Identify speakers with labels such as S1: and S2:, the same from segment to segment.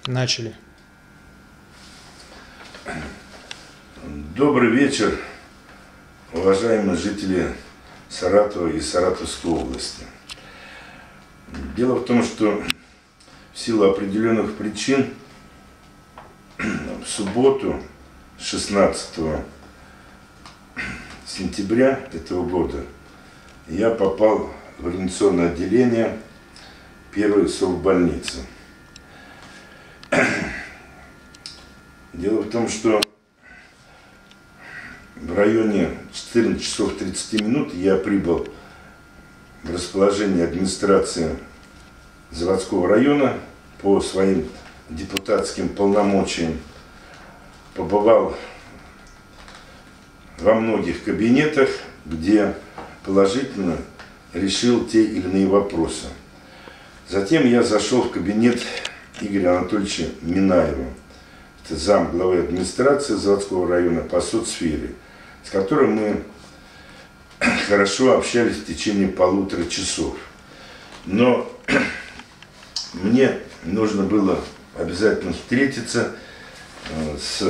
S1: Начали.
S2: Добрый вечер, уважаемые жители Саратова и Саратовской области. Дело в том, что в силу определенных причин в субботу 16 сентября этого года я попал в реанимационное отделение первой совбольницы. Дело в том, что в районе 14 часов 30 минут я прибыл в расположение администрации Заводского района по своим депутатским полномочиям, побывал во многих кабинетах, где положительно решил те или иные вопросы. Затем я зашел в кабинет Игоря Анатольевича Минаева, это зам главы администрации Заводского района по соцсфере, с которым мы хорошо общались в течение 1,5 часов. Но мне нужно было обязательно встретиться с,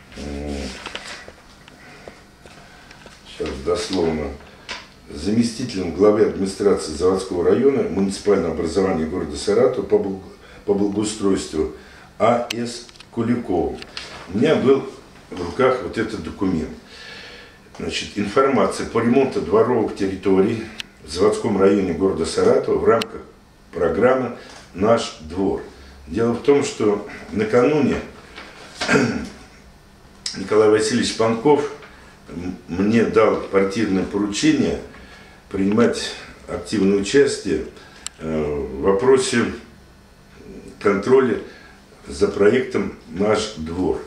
S2: сейчас дословно, заместителем главы администрации Заводского района муниципального образования города Саратова по благоустройству А.С. Куликовым. У меня был в руках вот этот документ. Значит, информация по ремонту дворовых территорий в Заводском районе города Саратова в рамках программы «Наш двор». Дело в том, что накануне Николай Васильевич Панков мне дал квартирное поручение принимать активное участие в вопросе контроля за проектом «Наш двор».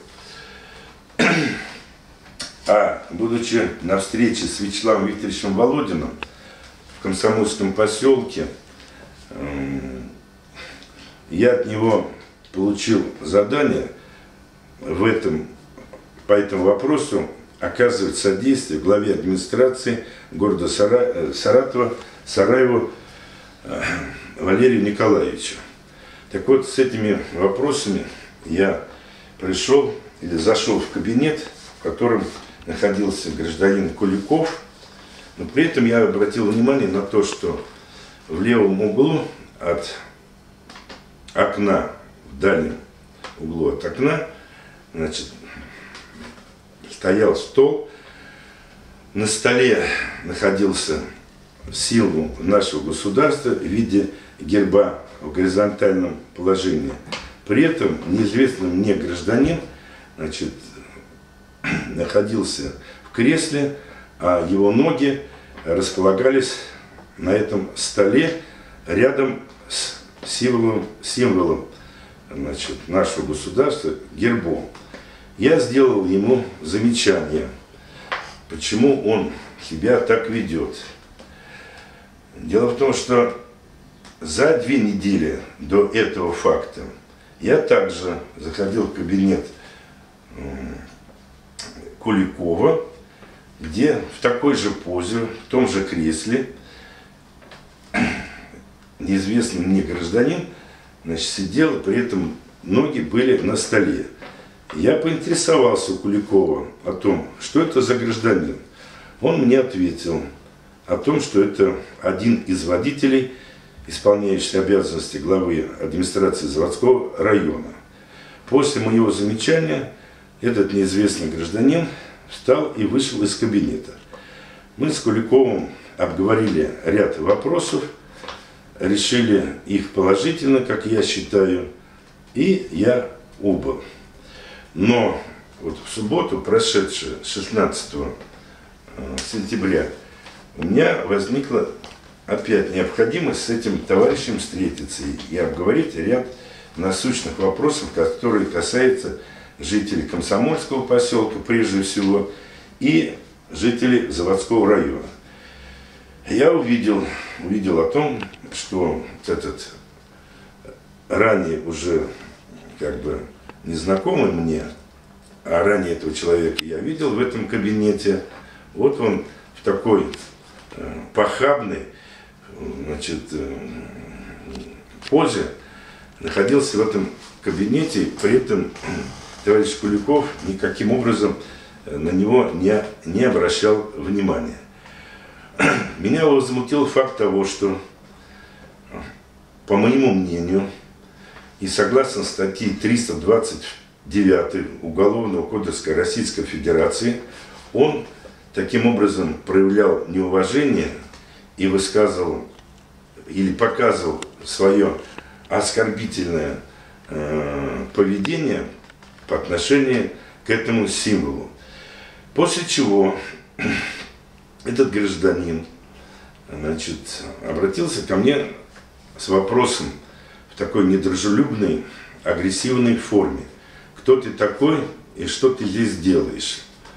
S2: А будучи на встрече с Вячеславом Викторовичем Володиным в Комсомольском поселке, я от него получил задание по этому вопросу оказывать содействие главе администрации города Саратова Сараеву Валерию Николаевичу. Так вот, с этими вопросами я зашел в кабинет, в котором находился гражданин Куликов, но при этом я обратил внимание на то, что в левом углу от окна, в дальнем углу от окна, значит, стоял стол, на столе находился символ нашего государства в виде герба в горизонтальном положении. При этом неизвестный мне гражданин, значит, находился в кресле, а его ноги располагались на этом столе рядом с символом значит, нашего государства, гербом. Я сделал ему замечание, почему он себя так ведет. Дело в том, что за 2 недели до этого факта я также заходил в кабинет Куликова, где в такой же позе, в том же кресле, неизвестный мне гражданин, значит, сидел, при этом ноги были на столе. Я поинтересовался у Куликова о том, что это за гражданин. Он мне ответил о том, что это один из водителей, исполняющий обязанности главы администрации Заводского района. После моего замечания этот неизвестный гражданин встал и вышел из кабинета. Мы с Куликовым обговорили ряд вопросов, решили их положительно, как я считаю, и я убыл. Но вот в субботу, прошедшую 16 сентября, у меня возникла опять необходимость с этим товарищем встретиться и обговорить ряд насущных вопросов, которые касаются жителей Комсомольского поселка, прежде всего, и жителей Заводского района. Я увидел о том, что этот ранее уже как бы незнакомый мне, а ранее этого человека я видел в этом кабинете, вот он в такой похабной, значит, позе находился в этом кабинете, при этом товарищ Куликов никаким образом на него не обращал внимания. Меня возмутил факт того, что, по моему мнению, и согласно статье 329 Уголовного кодекса Российской Федерации, он таким образом проявлял неуважение и высказывал или показывал свое оскорбительное поведение по отношению к этому символу. После чего этот гражданин, значит, обратился ко мне с вопросом в такой недружелюбной, агрессивной форме. Кто ты такой и что ты здесь делаешь?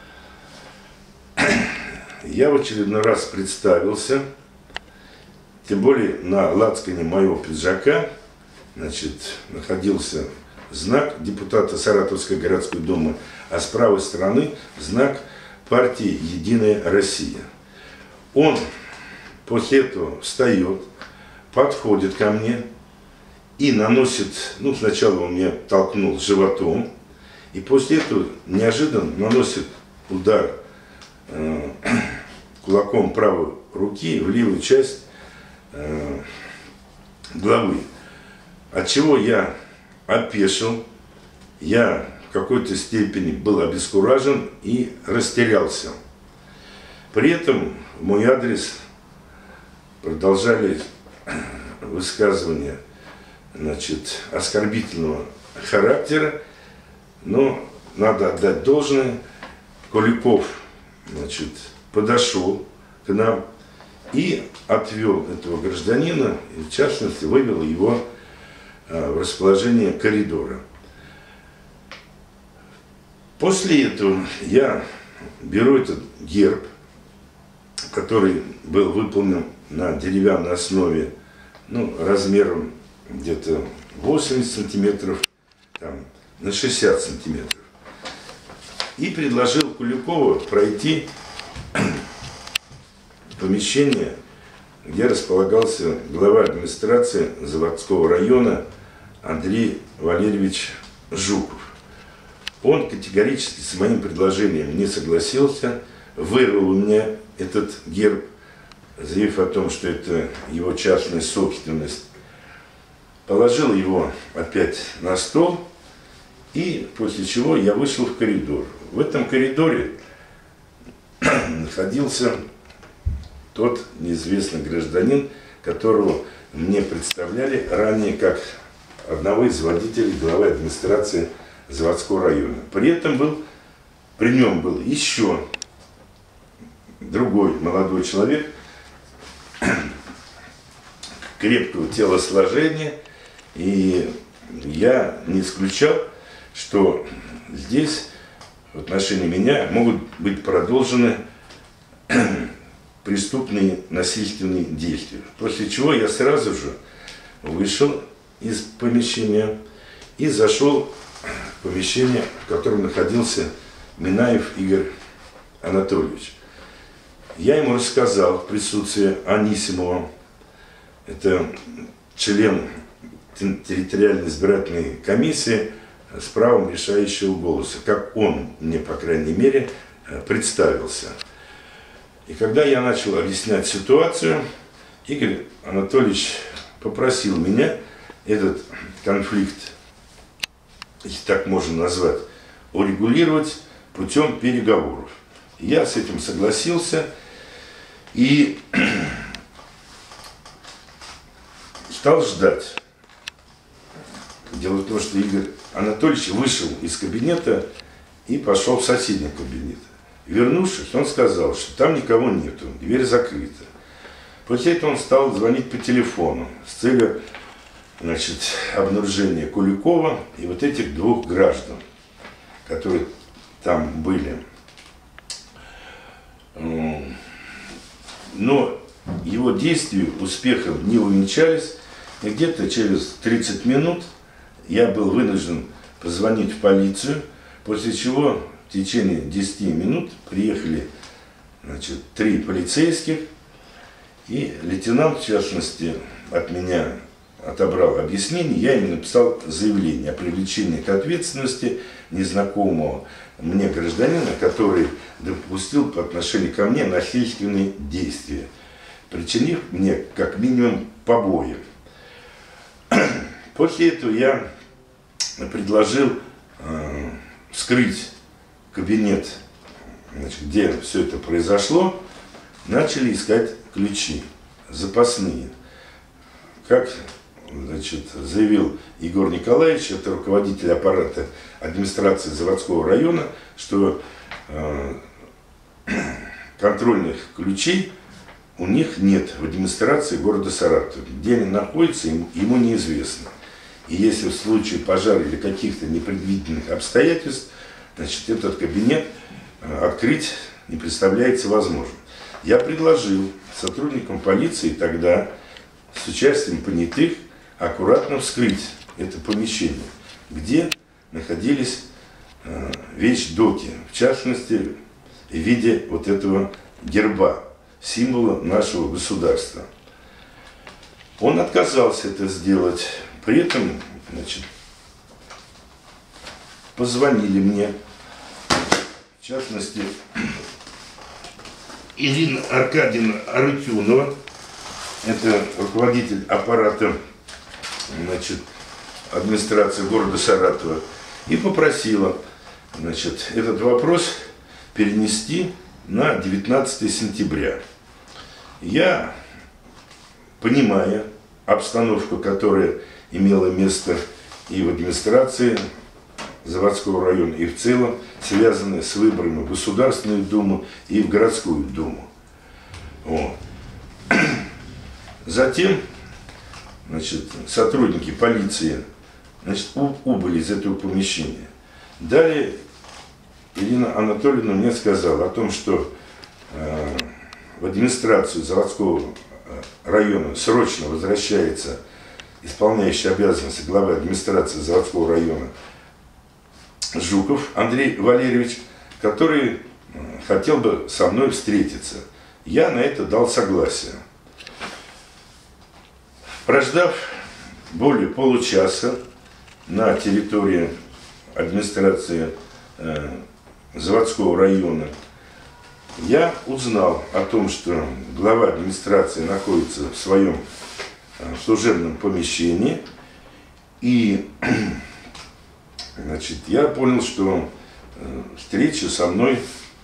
S2: Я в очередной раз представился, тем более на лацкане моего пиджака, значит, находился знак депутата Саратовской городской думы, а с правой стороны знак партии «Единая Россия». Он после этого встает, подходит ко мне и наносит, ну, сначала он меня толкнул животом, и после этого неожиданно наносит удар кулаком правой руки в левую часть головы. От чего я опешил, я в какой-то степени был обескуражен и растерялся. При этом в мой адрес продолжались высказывания, значит, оскорбительного характера, но надо отдать должное. Куликов, значит, подошел к нам и отвел этого гражданина, и в частности вывел его в расположение коридора. После этого я беру этот герб, который был выполнен на деревянной основе, ну, размером где-то 80 сантиметров, там, на 60 сантиметров. И предложил Куликову пройти в помещение, где располагался глава администрации Заводского района Андрей Валерьевич Жуков. Он категорически с моим предложением не согласился, вырвал у меня этот герб, заявив о том, что это его частная собственность, положил его опять на стол, и после чего я вышел в коридор. В этом коридоре находился тот неизвестный гражданин, которого мне представляли ранее как одного из водителей главы администрации Заводского района. При нем был еще другой молодой человек, крепкого телосложения, и я не исключал, что здесь в отношении меня могут быть продолжены преступные насильственные действия. После чего я сразу же вышел из помещения и зашел в помещение, в котором находился Минаев Игорь Анатольевич. Я ему рассказал в присутствии Анисимова, это член территориальной избирательной комиссии с правом решающего голоса, как он мне, по крайней мере, представился. И когда я начал объяснять ситуацию, Игорь Анатольевич попросил меня этот конфликт, если так можно назвать, урегулировать путем переговоров. Я с этим согласился и стал ждать. Дело в том, что Игорь Анатольевич вышел из кабинета и пошел в соседний кабинет. Вернувшись, он сказал, что там никого нету, дверь закрыта. После этого он стал звонить по телефону с целью, значит, обнаружения Куликова и вот этих двух граждан, которые там были. Но его действия успехом не увенчались, и где-то через 30 минут я был вынужден позвонить в полицию, после чего в течение 10 минут приехали, значит, 3 полицейских, и лейтенант, в частности, от меня отобрал объяснение, я им написал заявление о привлечении к ответственности незнакомого мне гражданина, который допустил по отношению ко мне насильственные действия, причинив мне как минимум побои. После этого я предложил вскрыть кабинет, значит, где все это произошло. Начали искать ключи запасные. Как, значит, заявил Егор Николаевич, это руководитель аппарата администрации Заводского района, что контрольных ключей у них нет в администрации города Саратова. Где они находятся, ему неизвестно. И если в случае пожара или каких-то непредвиденных обстоятельств, значит, этот кабинет открыть не представляется возможным. Я предложил сотрудникам полиции тогда с участием понятых аккуратно вскрыть это помещение, где находились вещдоки, в частности, в виде вот этого герба, символа нашего государства. Он отказался это сделать. При этом, значит, позвонили мне, в частности, Ирина Аркадьевна Арутюнова, это руководитель аппарата, значит, администрации города Саратова, и попросила, значит, этот вопрос перенести на 19 сентября. Я, понимая обстановку, которая имела место и в администрации Заводского района, и в целом, связанные с выборами в Государственную Думу и в Городскую Думу. Вот. Затем, значит, сотрудники полиции, значит, убыли из этого помещения. Далее Ирина Анатольевна мне сказала о том, что в администрацию Заводского района срочно возвращается исполняющий обязанности главы администрации Заводского района Жуков Андрей Валерьевич, который хотел бы со мной встретиться. Я на это дал согласие. Прождав более получаса на территории администрации Заводского района, я узнал о том, что глава администрации находится в своем служебном помещении, и, значит, я понял, что встречаться со мной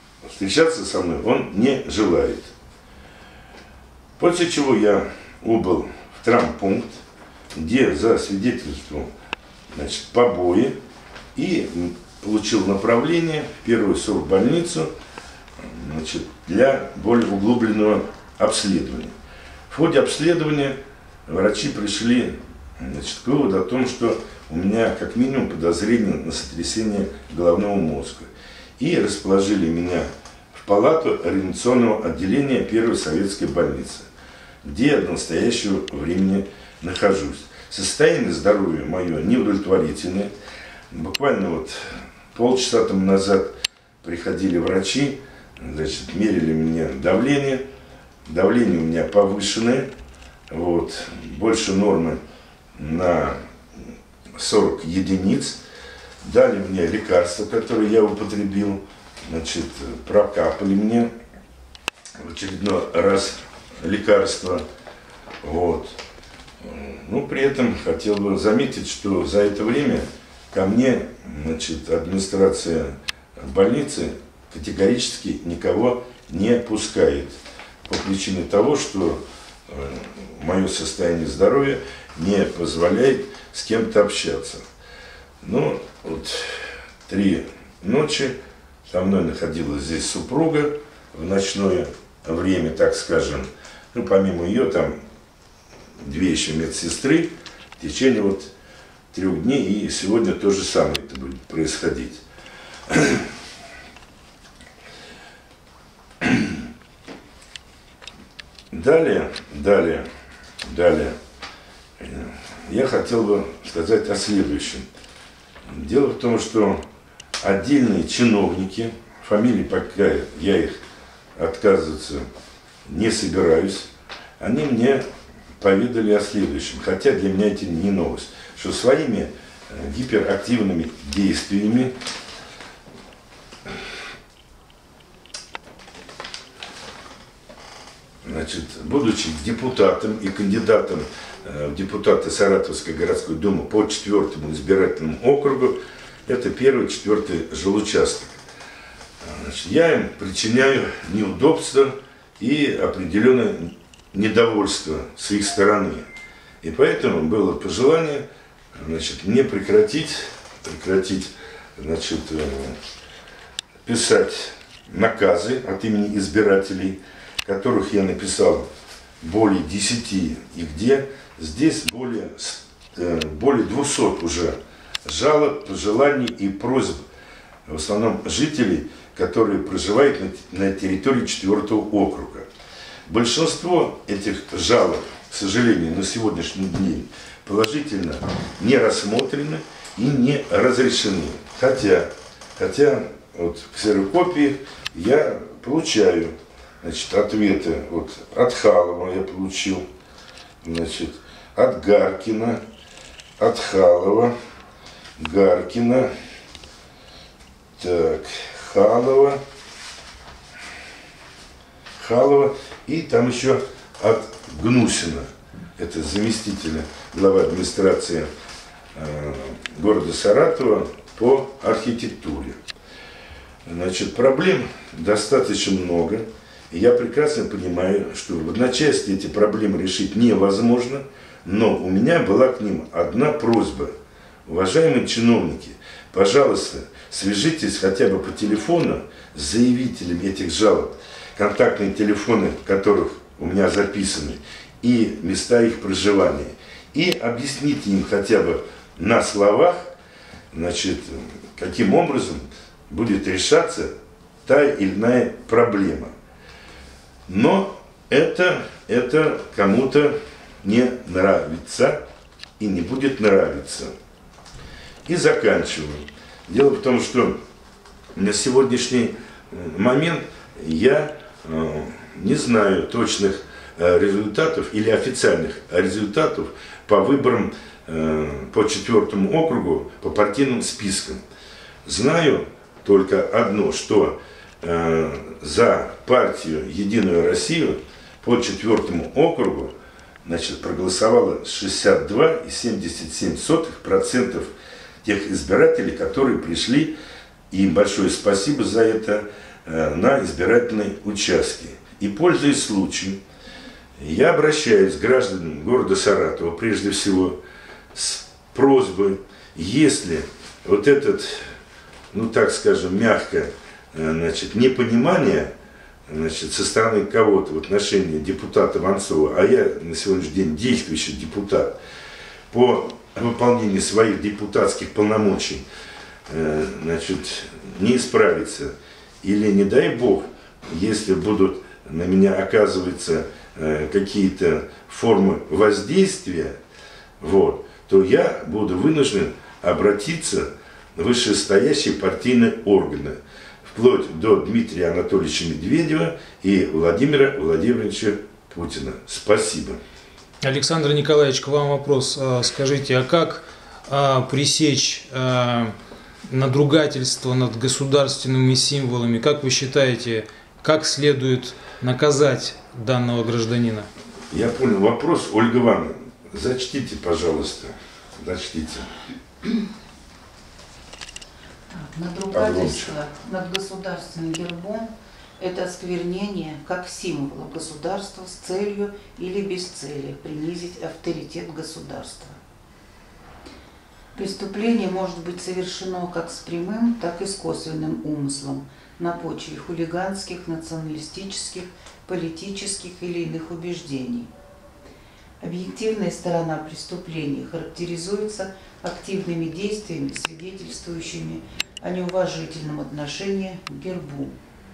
S2: он не желает. После чего я убыл в травмпункт, где за свидетельством, значит, побои, и получил направление в первую сорбольницу, значит, для более углубленного обследования. В ходе обследования врачи пришли, значит, к выводу о том, что у меня как минимум подозрение на сотрясение головного мозга. И расположили меня в палату реанимационного отделения первой советской больницы, где я до настоящего времени нахожусь. Состояние здоровья мое неудовлетворительное. Буквально вот полчаса тому назад приходили врачи, значит, мерили мне давление. Давление у меня повышенное, вот, больше нормы на 40 единиц. Дали мне лекарства, которые я употребил, значит, прокапали мне в очередной раз лекарства. Вот. Ну, при этом хотел бы заметить, что за это время ко мне, значит, администрация больницы категорически никого не пускает по причине того, что мое состояние здоровья не позволяет с кем-то общаться. Ну, вот 3 ночи со мной находилась здесь супруга в ночное время, так скажем. Ну, помимо ее, там 2 еще медсестры в течение вот 3 дней, и сегодня то же самое это будет происходить. Далее, я хотел бы сказать о следующем. Дело в том, что отдельные чиновники, фамилии пока я их отказываться не собираюсь, они мне поведали о следующем, хотя для меня это не новость, что своими гиперактивными действиями будучи депутатом и кандидатом в депутаты Саратовской городской думы по 4-му избирательному округу, это 1-й, 4-й жилучасток, я им причиняю неудобства и определенное недовольство с их стороны. И поэтому было пожелание мне прекратить писать наказы от имени избирателей, которых я написал более 10, и где здесь более 200 уже жалоб, пожеланий и просьб, в основном жителей, которые проживают на территории 4-го округа. Большинство этих жалоб, к сожалению, на сегодняшний день положительно не рассмотрены и не разрешены. Хотя вот в ксерокопии я получаю ответы от Халова я получил, от Гаркина, от Халова, Гаркина, так, Халова, и там еще от Гнусина, это заместителя главы администрации города Саратова по архитектуре. Проблем достаточно много. И я прекрасно понимаю, что в одночасье эти проблемы решить невозможно, но у меня была к ним одна просьба. Уважаемые чиновники, пожалуйста, свяжитесь хотя бы по телефону с заявителями этих жалоб, контактные телефоны которых у меня записаны, и места их проживания. И объясните им хотя бы на словах, каким образом будет решаться та или иная проблема. Но это кому-то не нравится и не будет нравиться. И заканчиваю. Дело в том, что на сегодняшний момент я не знаю точных результатов или официальных результатов по выборам по 4-му округу по партийным спискам. Знаю только одно, что за партию «Единую Россию» по 4-му округу проголосовало 62,77% тех избирателей, которые пришли, и им большое спасибо за это, на избирательные участки. И, пользуясь случаем, я обращаюсь к гражданам города Саратова, прежде всего, с просьбой, если вот этот, так скажем, мягко, непонимание со стороны кого-то в отношении депутата Воронцова, а я на сегодняшний день действующий депутат, по выполнению своих депутатских полномочий не исправится, или, не дай бог, если будут на меня оказываться какие-то формы воздействия, то я буду вынужден обратиться в вышестоящие партийные органы, вплоть до Дмитрия Анатольевича Медведева и Владимира Владимировича Путина. Спасибо.
S1: Александр Николаевич, к вам вопрос. Скажите, а как пресечь надругательство над государственными символами? Как вы считаете, как следует наказать данного гражданина?
S2: Я понял вопрос. Ольга Ивановна, зачтите, пожалуйста. Зачтите.
S3: Надругательство над государственным гербом – это осквернение как символа государства с целью или без цели принизить авторитет государства. Преступление может быть совершено как с прямым, так и с косвенным умыслом на почве хулиганских, националистических, политических или иных убеждений. Объективная сторона преступления характеризуется активными действиями, свидетельствующими о неуважительном отношении к гербу.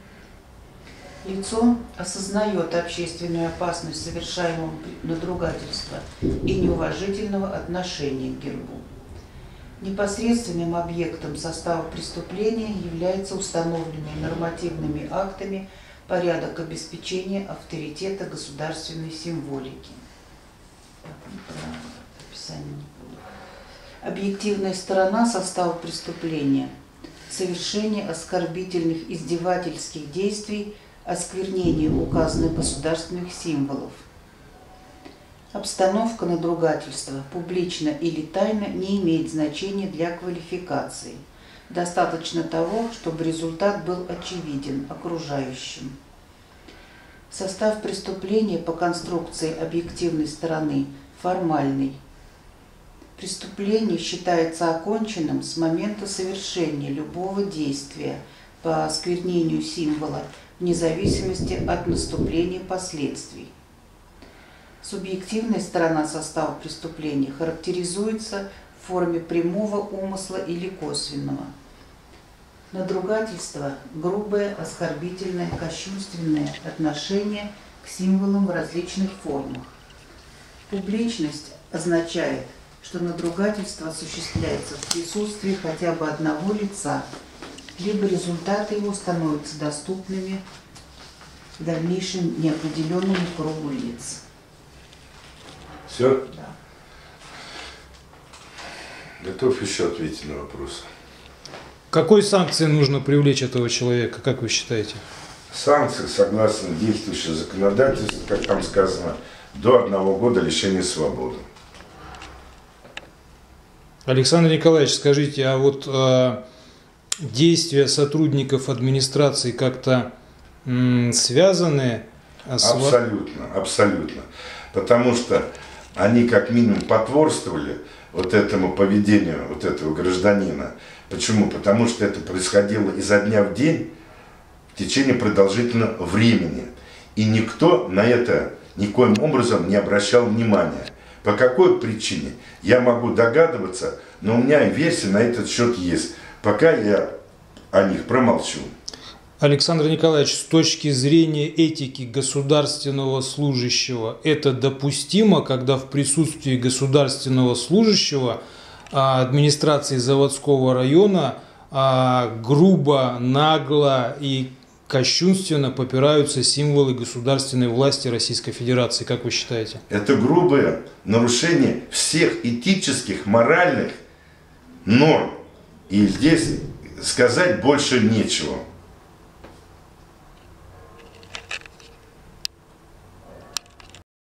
S3: Лицо осознает общественную опасность совершаемого надругательства и неуважительного отношения к гербу. Непосредственным объектом состава преступления является установленный нормативными актами порядок обеспечения авторитета государственной символики. Объективная сторона состава преступления. Совершение оскорбительных издевательских действий, осквернение указанных государственных символов. Обстановка надругательства, публично или тайно, не имеет значения для квалификации. Достаточно того, чтобы результат был очевиден окружающим. Состав преступления по конструкции объективной стороны формальный. Преступление считается оконченным с момента совершения любого действия по осквернению символа, вне зависимости от наступления последствий. Субъективная сторона состава преступления характеризуется в форме прямого умысла или косвенного. Надругательство – грубое, оскорбительное, кощунственное отношение к символам в различных формах. Публичность означает, что надругательство осуществляется в присутствии хотя бы одного лица, либо результаты его становятся доступными в дальнейшем неопределенному кругу лиц.
S2: Все?
S3: Да.
S2: Готов еще ответить на вопрос.
S1: Какой санкции нужно привлечь этого человека, как вы считаете?
S2: Санкции, согласно действующему законодательству, как там сказано, до 1 года лишения свободы.
S1: Александр Николаевич, скажите, а вот действия сотрудников администрации как-то связаны с...
S2: Абсолютно, абсолютно. Потому что они как минимум потворствовали вот этому поведению вот этого гражданина. Почему? Потому что это происходило изо дня в день в течение продолжительного времени. И никто на это никоим образом не обращал внимания. По какой причине? Я могу догадываться, но у меня версия на этот счет есть. Пока я о них промолчу.
S1: Александр Николаевич, с точки зрения этики государственного служащего, это допустимо, когда в присутствии государственного служащего администрации заводского района грубо, нагло и кощунственно попираются символы государственной власти Российской Федерации, как вы считаете?
S2: Это грубое нарушение всех этических, моральных норм. И здесь сказать больше нечего.